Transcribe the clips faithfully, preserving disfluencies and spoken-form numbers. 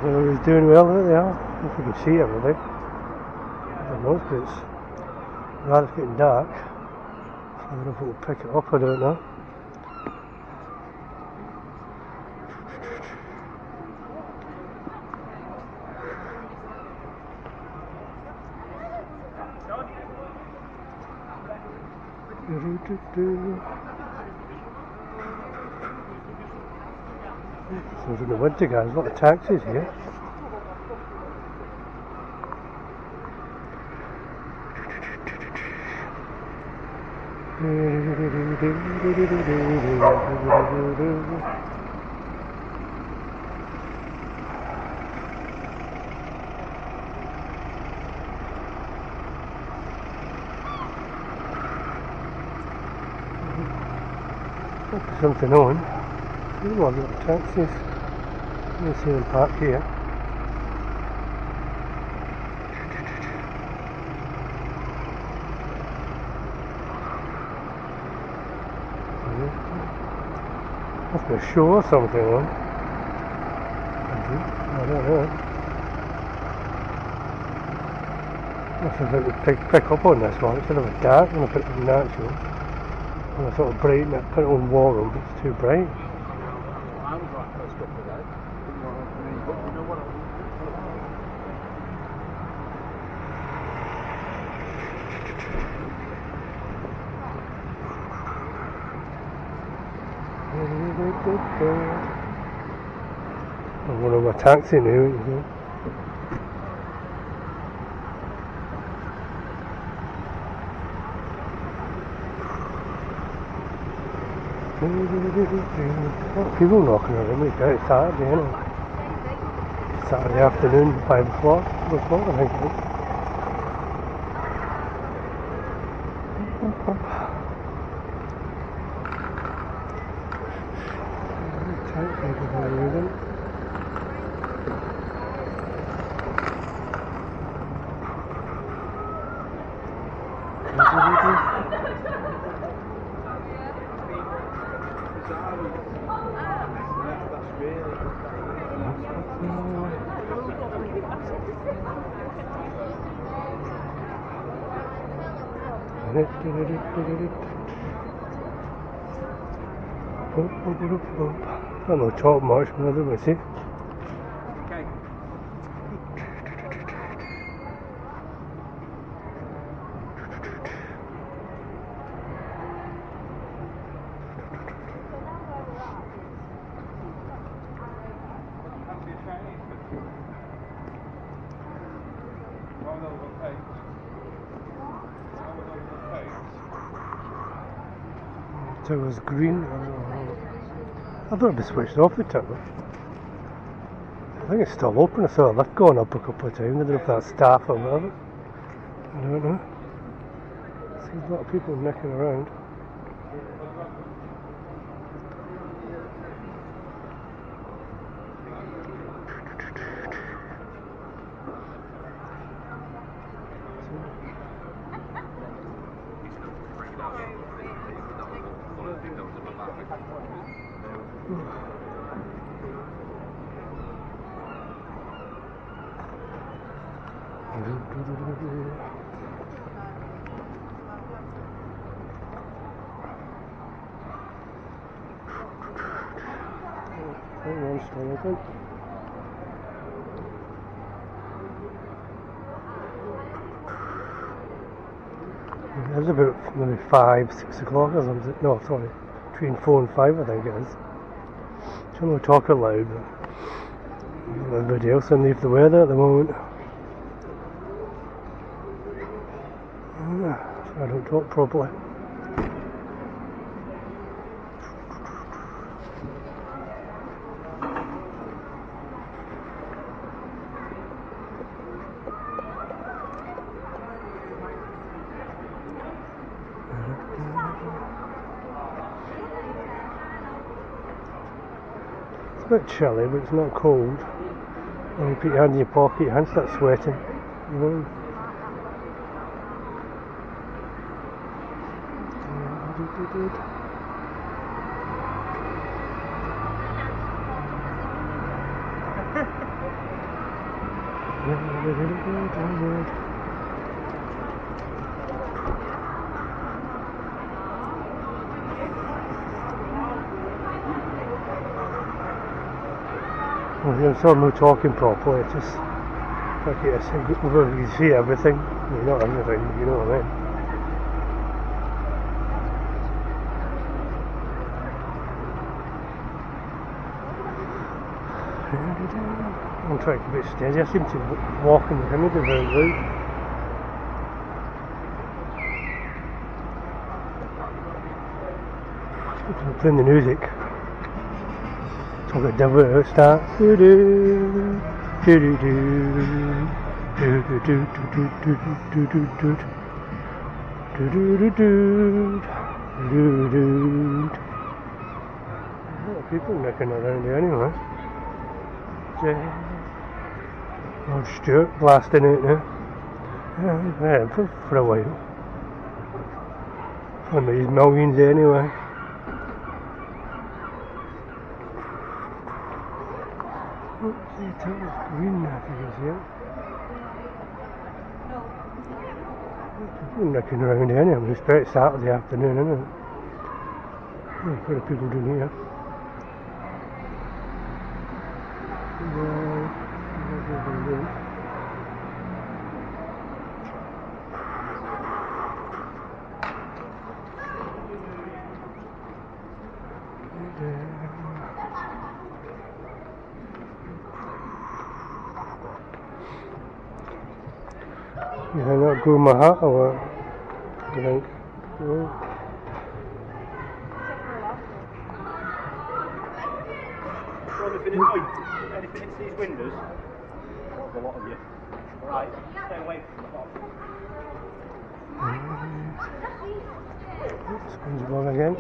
Well, he's doing well, there they are. I don't know if you can see everything. I don't know if it's rather getting dark. So I don't know if it'll pick it up, I don't know. So in the winter, guys, a lot of taxis here. Something on. There's a lot of taxis. You see them parked here. Must be a show or something on. I don't know. I think I could pick, pick up on this one. It's a bit of a dark when I put it in natural. And I thought of brighten it, put it on warm, but it's too bright. I was right first up today. Didn't want to me, but you know what I was I'm going on my taxi now, you know. Oh, people knocking around me, it's Saturday, you know. Saturday afternoon, five o'clock, five o'clock I think it is. I don't talk much, but I don't see. okay. So it was green. I thought it'd be switched off the tower. I think it's still open. I saw a lift going up a couple of times. I don't know if that's staff or whatever. I don't know. There's a lot of people nicking around. One's still open. It's about maybe five, six o'clock or something. No, sorry, between four and five I think it is. I don't know, talk aloud, but everybody else underneath the weather at the moment. So I don't talk properly. It's a bit chilly, but it's not cold. When you put your hand in your pocket, your hands start sweating. You know? I'm still not talking properly, it's just like you say, you see everything, you're not everything, you know what I mean. I'm trying to keep it steady, I seem to walk in the thing with the route. I'm playing the music. So I've got double start. Do do do do do do do do do do do do do do do do do do. People knocking around here anyway. Old Stuart blasting out now. Yeah, for, for a while. One of these millions anyway. Oh, see, it's green now, if you can see it. People knocking around here anyway. It's about Saturday afternoon, isn't it? There's quite a people doing here. You think that'll go in my hat or what? You think? Oh. Anything, in, anything into these windows? There's a lot of you. Right, stay away from the box. SpongeBob again.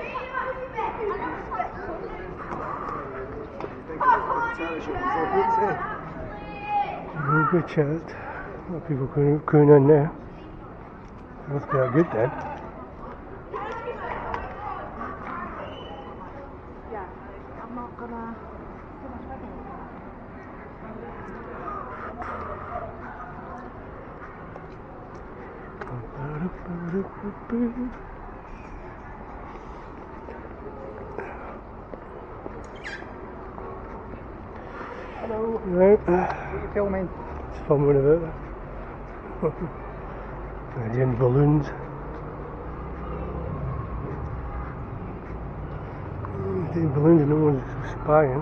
Real good chat. A lot of people cooing in there. Must be that good then. Yeah, I'm not gonna. Hello. Right. What are you filming? It's fun with it. Again, balloons. The balloons and no one's spying.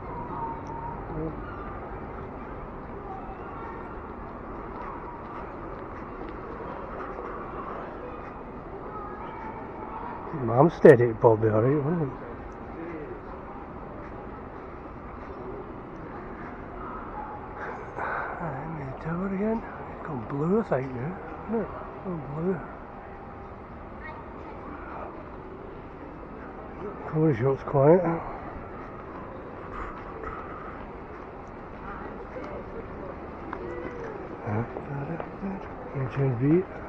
Mum steady, it'd probably be alright, wouldn't it? And the tower again. It's gone blue, I think, now. Isn't it? Gone blue. Corner shot's quiet. Change beat.